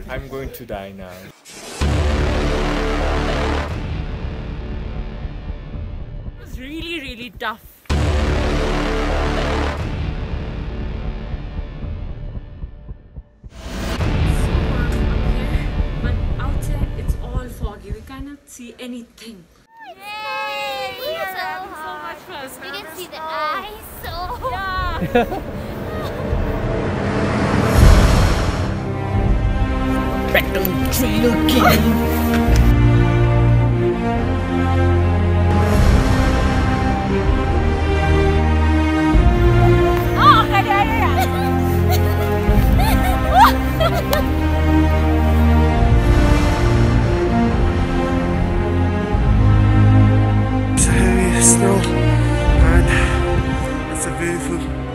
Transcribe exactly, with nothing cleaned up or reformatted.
I'm going to die now. It was really, really tough. Foggy. We cannot see anything. Yay! We are so having hot. so much fun. We can see the eyes. So yeah. Back on the trail again. Oh, okay, yeah, yeah, yeah. Snow, and it's a beautiful